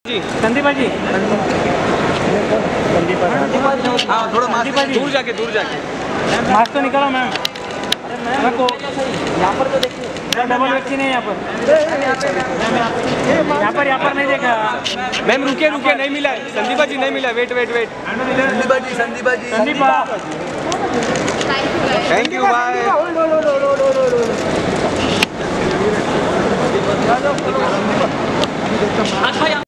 जी संदीप भाई जी, हाँ थोड़ा दूर जाके मास्क तो निकालो मैम। मैम को यहाँ पर तो देखिए डबल वैक्सीन है यहाँ पर नहीं देखा मैम। रुके नहीं मिला संदीपा जी, नहीं मिला। Wait Sandeepa ji thank you bye.